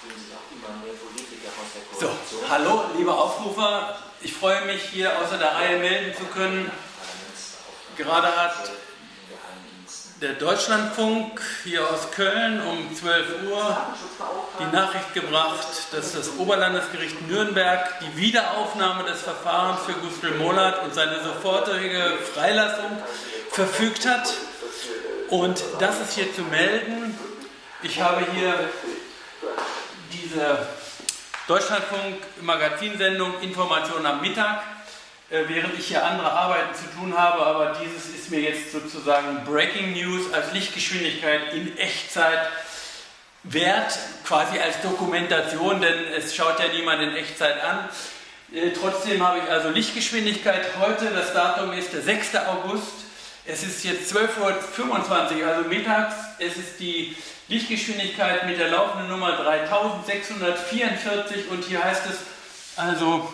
So, hallo liebe Aufrufer, ich freue mich hier außer der Reihe melden zu können. Gerade hat der Deutschlandfunk hier aus Köln um 12 Uhr die Nachricht gebracht, dass das Oberlandesgericht Nürnberg die Wiederaufnahme des Verfahrens für Gustl Mollert und seine sofortige Freilassung verfügt hat. Und das ist hier zu melden. Ich habe hier diese Deutschlandfunk-Magazinsendung Information am Mittag, während ich hier andere Arbeiten zu tun habe, aber dieses ist mir jetzt sozusagen Breaking News als Lichtgeschwindigkeit in Echtzeit wert, quasi als Dokumentation, denn es schaut ja niemand in Echtzeit an. Trotzdem habe ich also Lichtgeschwindigkeit heute, das Datum ist der 6. August, es ist jetzt 12:25 Uhr, also mittags, es ist die Lichtgeschwindigkeit mit der laufenden Nummer 3644 und hier heißt es also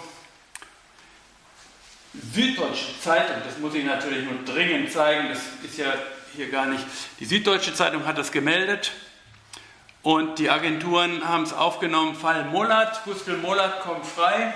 Süddeutsche Zeitung, das muss ich natürlich nur dringend zeigen, das ist ja hier gar nicht, die Süddeutsche Zeitung hat das gemeldet und die Agenturen haben es aufgenommen, Fall Mollert, Gustl Mollert kommt frei.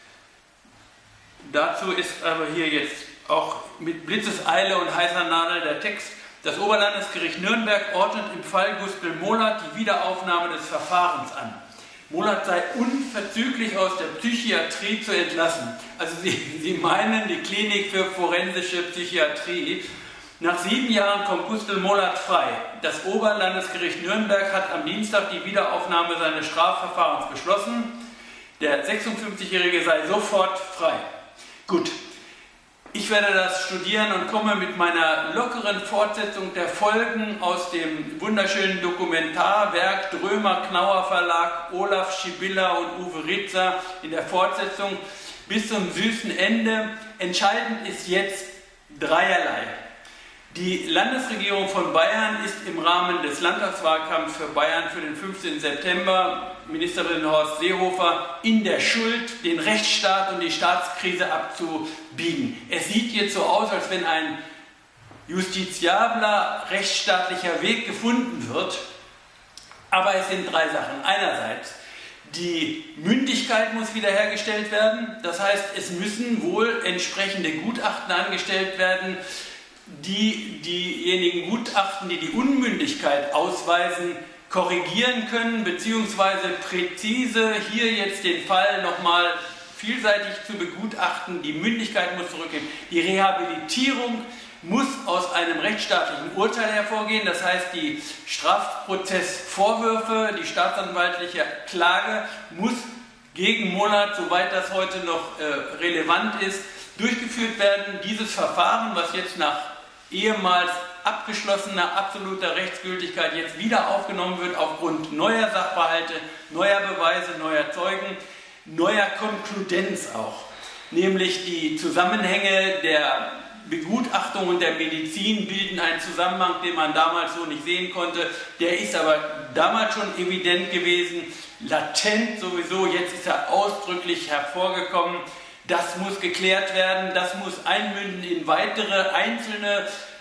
Dazu ist aber hier jetzt auch mit Blitzeseile und heißer Nadel der Text. Das Oberlandesgericht Nürnberg ordnet im Fall Gustl Mollert die Wiederaufnahme des Verfahrens an. Mollert sei unverzüglich aus der Psychiatrie zu entlassen. Also Sie meinen die Klinik für forensische Psychiatrie. Nach 7 Jahren kommt Gustl Mollert frei. Das Oberlandesgericht Nürnberg hat am Dienstag die Wiederaufnahme seines Strafverfahrens beschlossen. Der 56-Jährige sei sofort frei. Gut. Ich werde das studieren und komme mit meiner lockeren Fortsetzung der Folgen aus dem wunderschönen Dokumentarwerk Drömer-Knauer Verlag, Olaf Schibilla und Uwe Ritzer in der Fortsetzung bis zum süßen Ende. Entscheidend ist jetzt dreierlei. Die Landesregierung von Bayern ist im Rahmen des Landtagswahlkampfs für Bayern für den 15. September, Ministerin Horst Seehofer, in der Schuld, den Rechtsstaat und die Staatskrise abzubiegen. Es sieht jetzt so aus, als wenn ein justiziabler, rechtsstaatlicher Weg gefunden wird. Aber es sind 3 Sachen. Einerseits, die Mündigkeit muss wiederhergestellt werden. Das heißt, es müssen wohl entsprechende Gutachten angestellt werden, die diejenigen Gutachten, die die Unmündigkeit ausweisen, korrigieren können, beziehungsweise präzise hier jetzt den Fall nochmal vielseitig zu begutachten. Die Mündigkeit muss zurückgehen. Die Rehabilitierung muss aus einem rechtsstaatlichen Urteil hervorgehen. Das heißt, die Strafprozessvorwürfe, die staatsanwaltliche Klage muss gegen Mollert, soweit das heute noch relevant ist, durchgeführt werden. Dieses Verfahren, was jetzt nach ehemals abgeschlossener, absoluter Rechtsgültigkeit jetzt wieder aufgenommen wird, aufgrund neuer Sachverhalte, neuer Beweise, neuer Zeugen, neuer Konkludenz auch. Nämlich die Zusammenhänge der Begutachtung und der Medizin bilden einen Zusammenhang, den man damals so nicht sehen konnte. Der ist aber damals schon evident gewesen, latent sowieso, jetzt ist er ausdrücklich hervorgekommen. Das muss geklärt werden, das muss einmünden in weitere einzelne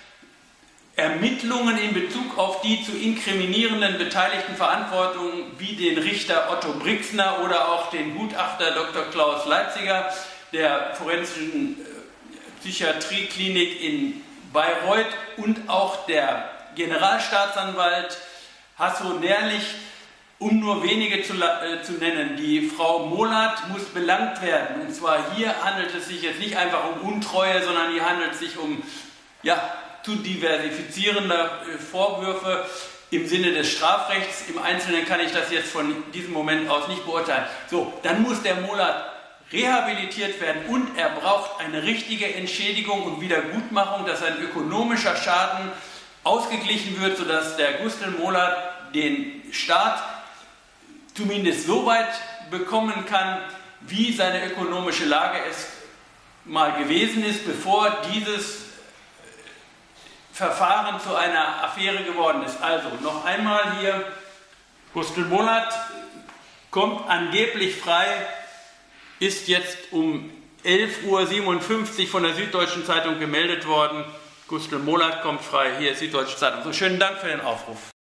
Ermittlungen in Bezug auf die zu inkriminierenden beteiligten Verantwortungen wie den Richter Otto Brixner oder auch den Gutachter Dr. Klaus Leipziger der forensischen Psychiatrieklinik in Bayreuth und auch der Generalstaatsanwalt Hasso-Nerlich, um nur wenige zu nennen. Die Frau Mollert muss belangt werden. Und zwar hier handelt es sich jetzt nicht einfach um Untreue, sondern hier handelt es sich um zu diversifizierende Vorwürfe im Sinne des Strafrechts. Im Einzelnen kann ich das jetzt von diesem Moment aus nicht beurteilen. So, dann muss der Mollert rehabilitiert werden und er braucht eine richtige Entschädigung und Wiedergutmachung, dass ein ökonomischer Schaden ausgeglichen wird, sodass der Gustl Mollert den Staat zumindest so weit bekommen kann, wie seine ökonomische Lage es mal gewesen ist, bevor dieses Verfahren zu einer Affäre geworden ist. Also noch einmal hier, Gustl Mollert kommt angeblich frei, ist jetzt um 11:57 Uhr von der Süddeutschen Zeitung gemeldet worden. Gustl Mollert kommt frei, hier ist die Süddeutsche Zeitung. So, schönen Dank für den Aufruf.